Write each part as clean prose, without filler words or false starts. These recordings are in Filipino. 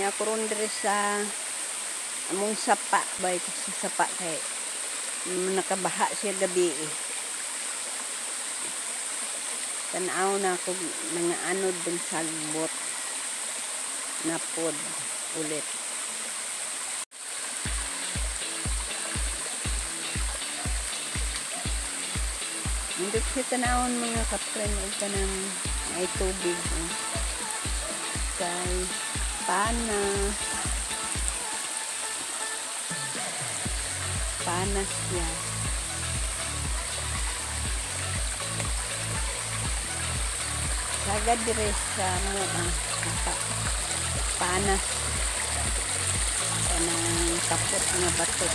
Niya ako ron diri sa among sapa bay sa sapa kay nakabaha siya gabi eh. Tanaw na ako mga anod din sagbot na pod ulit. Hindi siya tanawon mga kapren o kanang ay tubig eh. Kay panas siya. Sagad dire sa panas kanang kapot nga bato.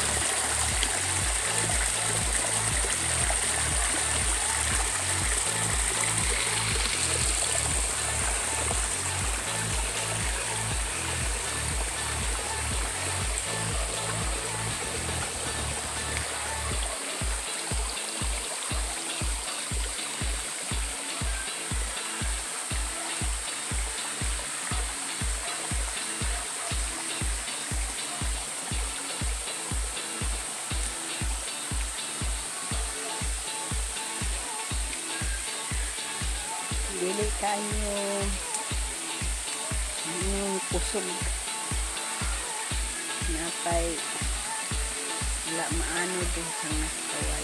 Dili kayo yung kusog napay wala maano din sa naskaway.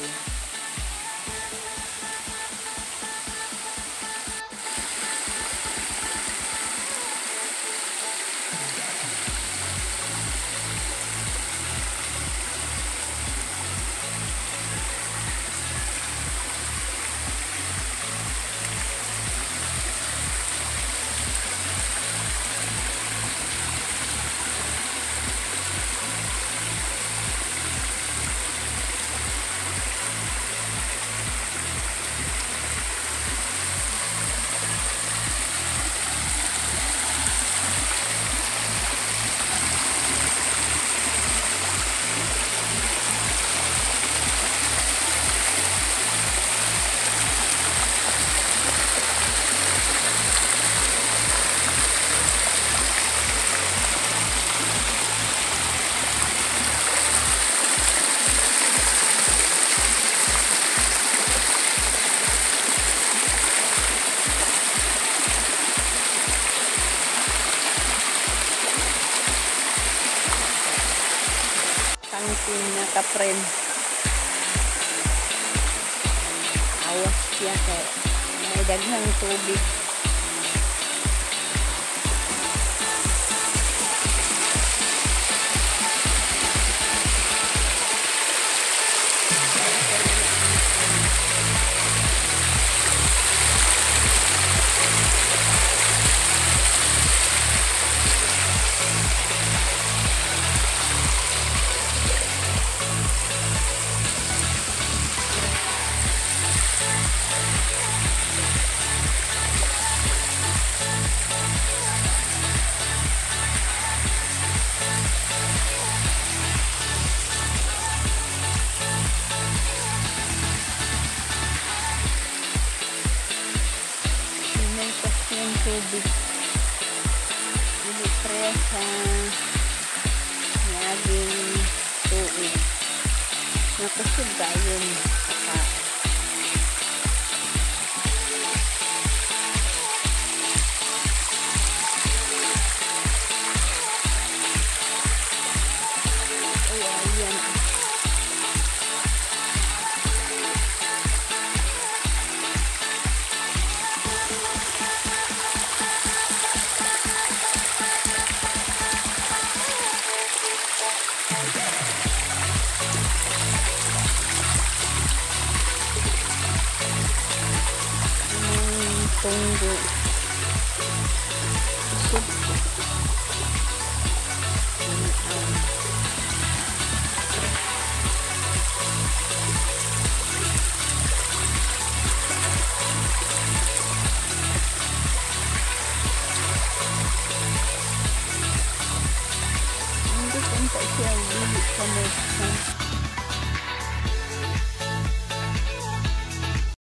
Tangking na kapren. Awas siya kay may daghang tubig. Tubig dili presa naging tuig nakusog gayon saka ayan tunggu hindi kung siya